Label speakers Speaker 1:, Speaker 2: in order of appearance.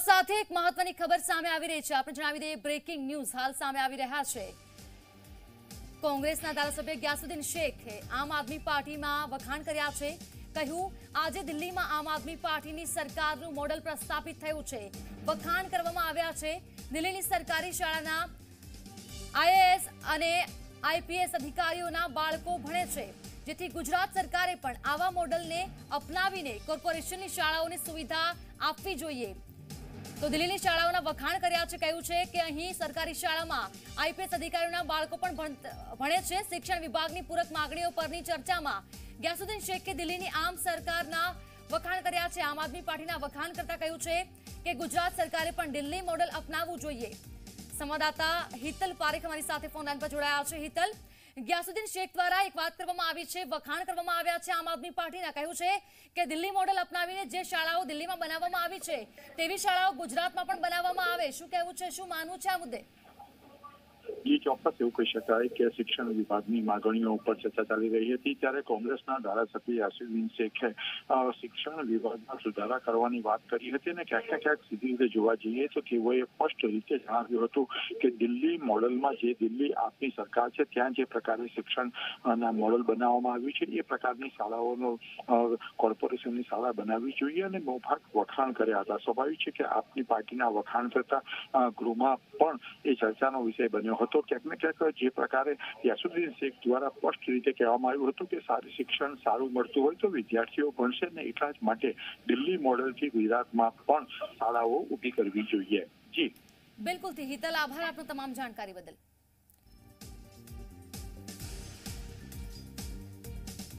Speaker 1: સાથે એક મહત્વની ખબર સામે આવી રહી છે। આપણે જણાવી દઈએ બ્રેકિંગ ન્યૂઝ હાલ સામે આવી રહ્યા છે। કોંગ્રેસના ધારાસભ્ય ગ્યાસુદ્દીન શેખે આમ આદમી પાર્ટીમાં વખાણ કર્યા છે। કહ્યું આજે દિલ્હીમાં આમ આદમી પાર્ટીની સરકારનું મોડેલ પ્રસ્થાપિત થયું છે। વખાણ કરવામાં આવ્યા છે। દિલ્હીની સરકારી શાળાના આઈએએસ અને આઈપીએસ અધિકારીઓના બાળકો ભણે છે, જેથી ગુજરાત સરકારે પણ આવા મોડેલને અપનાવીને કોર્પોરેશનની શાળાઓને સુવિધા આપવી જોઈએ। તો દિલ્હીની શાળાઓના વખાણ કર્યા છે। કહ્યું છે કે અહીં સરકારી શાળામાં આઈપીએસ અધિકારીઓના બાળકો પણ ભણે છે। શિક્ષણ વિભાગની પૂરક માંગણીઓ પરની ચર્ચામાં ગ્યાસુદ્દીન શેખે દિલ્હીની આમ સરકારના વખાણ કર્યા છે। આમ આદમી પાર્ટીના વખાણ કરતા કહ્યું છે કે ગુજરાત સરકારે પણ દિલ્હી મોડેલ અપનાવવું જોઈએ। સંવાદદાતા હિતલ પારેખ અમારી સાથે ફોન લાઈન પર જોડાયા છે। હિતલ, ગ્યાસુદ્દીન શેખ દ્વારા એક વાત કરવામાં આવી છે, વખાણ કરવામાં આવ્યા છે આમ આદમી પાર્ટીના। કહ્યું છે કે દિલ્હી મોડેલ અપનાવીને જે શાળાઓ દિલ્હીમાં બનાવવામાં આવી છે તેવી શાળાઓ ગુજરાતમાં પણ બનાવવામાં આવે। શું કહેવું છે, શું માનવું છે આ મુદ્દે?
Speaker 2: ચોક્કસ એવું કહી શકાય કે શિક્ષણ વિભાગની માંગણીઓ ઉપર ચર્ચા ચાલી રહી હતી, ત્યારે કોંગ્રેસના ધારાસભ્ય ગ્યાસુદ્દીન શેખે શિક્ષણ વિભાગમાં સુધારા કરવાની વાત કરી હતી અને ક્યાંક ને ક્યાંક સીધી રીતે જોવા જઈએ તો તેઓએ સ્પષ્ટ રીતે જણાવ્યું હતું કે દિલ્હી મોડલમાં જે દિલ્હી આપની સરકાર છે ત્યાં જે પ્રકારે શિક્ષણના મોડલ બનાવવામાં આવ્યું છે એ પ્રકારની શાળાઓનો કોર્પોરેશનની શાળા બનાવવી જોઈએ અને મોભાગ વખાણ કર્યા હતા। સ્વાભાવિક છે કે આપની પાર્ટીના વખાણ કરતા ગૃહમાં પણ એ ચર્ચાનો વિષય બન્યો હતો। ક્યાંક ને ક્યાંક જે પ્રકારે ગ્યાસુદ્દીન શેખ દ્વારા સ્પષ્ટ રીતે કહેવામાં આવ્યું હતું કે સારું શિક્ષણ સારું મળતું હોય તો વિદ્યાર્થીઓ ભણશે ને એટલા જ માટે દિલ્હી મોડલથી ગુજરાતમાં પણ શાળાઓ ઊભી કરવી જોઈએ। જી
Speaker 1: બિલકુલ થી હિતલ, આભાર આપનો તમામ જાણકારી બદલ।